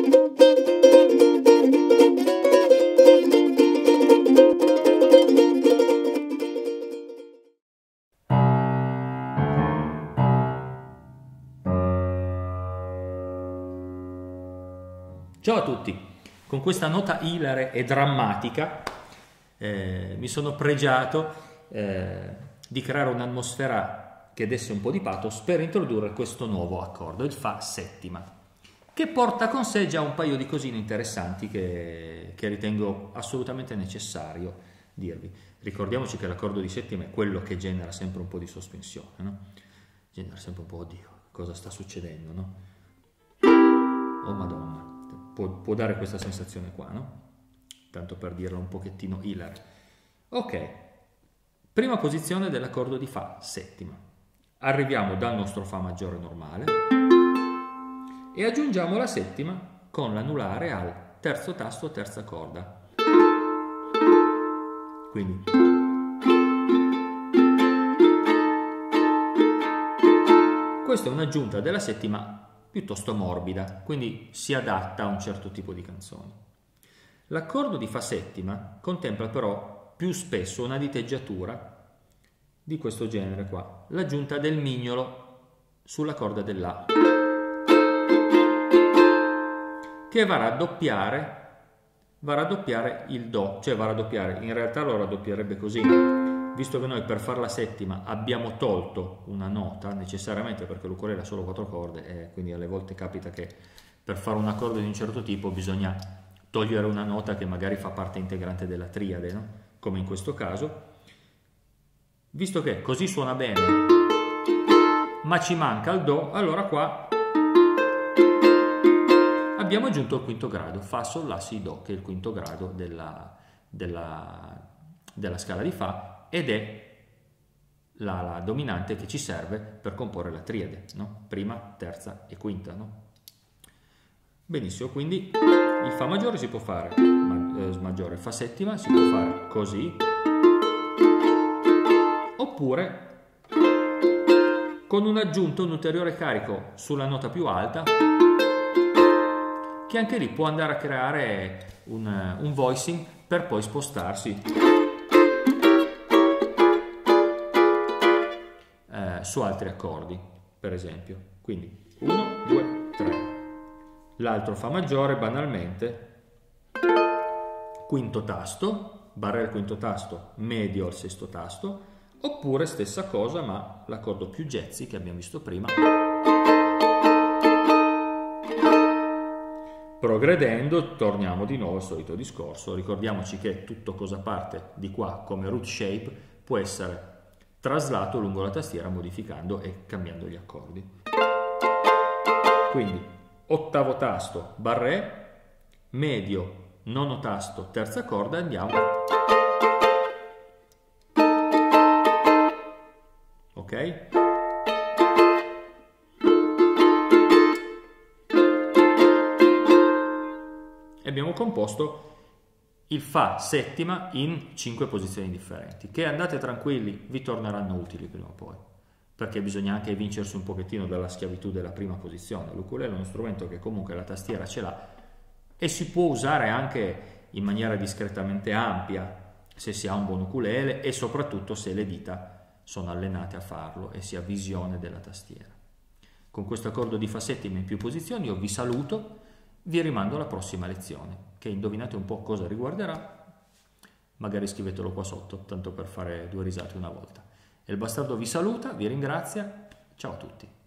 Ciao a tutti, con questa nota ilare e drammatica mi sono pregiato di creare un'atmosfera che desse un po' di pathos per introdurre questo nuovo accordo, il Fa settima, che porta con sé già un paio di cosine interessanti che ritengo assolutamente necessario dirvi. Ricordiamoci che l'accordo di settima è quello che genera sempre un po' di sospensione, no? Genera sempre un po', oddio, cosa sta succedendo, no? Oh Madonna. Può dare questa sensazione qua, no? Tanto per dirla un pochettino hilare. Ok, prima posizione dell'accordo di Fa settima. Arriviamo dal nostro Fa maggiore normale e aggiungiamo la settima con l'anulare al terzo tasto, terza corda. Quindi questa è un'aggiunta della settima piuttosto morbida, quindi si adatta a un certo tipo di canzoni. L'accordo di Fa settima contempla però più spesso una diteggiatura di questo genere qua, l'aggiunta del mignolo sulla corda dell'A, che va a raddoppiare il Do, cioè va a raddoppiare, in realtà lo raddoppierebbe così. Visto che noi per fare la settima abbiamo tolto una nota necessariamente perché l'ukulele ha solo 4 corde e quindi alle volte capita che per fare un accordo di un certo tipo bisogna togliere una nota che magari fa parte integrante della triade, no? Come in questo caso. Visto che così suona bene ma ci manca il Do, allora qua abbiamo aggiunto il quinto grado, Fa, Sol, La, Si, Do, che è il quinto grado della scala di Fa, ed è la dominante che ci serve per comporre la triade, no? Prima, terza e quinta, no? Benissimo, quindi il Fa maggiore si può fare, maggiore, Fa settima si può fare così, oppure con un'aggiunta, un ulteriore carico sulla nota più alta, che anche lì può andare a creare un voicing per poi spostarsi su altri accordi, per esempio. Quindi 1, 2, 3. L'altro Fa maggiore, banalmente, quinto tasto, barra il quinto tasto, medio al sesto tasto, oppure stessa cosa ma l'accordo più jazzy che abbiamo visto prima. Progredendo torniamo di nuovo al solito discorso, ricordiamoci che tutto cosa parte di qua come root shape può essere traslato lungo la tastiera modificando e cambiando gli accordi. Quindi ottavo tasto barré, medio nono tasto terza corda, andiamo. Ok? E abbiamo composto il Fa settima in 5 posizioni differenti, che andate tranquilli, vi torneranno utili prima o poi, perché bisogna anche vincersi un pochettino dalla schiavitù della prima posizione. L'ukulele è uno strumento che comunque la tastiera ce l'ha e si può usare anche in maniera discretamente ampia se si ha un buon ukulele e soprattutto se le dita sono allenate a farlo e si ha visione della tastiera. Con questo accordo di Fa settima in più posizioni io vi saluto. Vi rimando alla prossima lezione, che indovinate un po' cosa riguarderà, magari scrivetelo qua sotto, tanto per fare 2 risate una volta. E il bastardo vi saluta, vi ringrazia, ciao a tutti.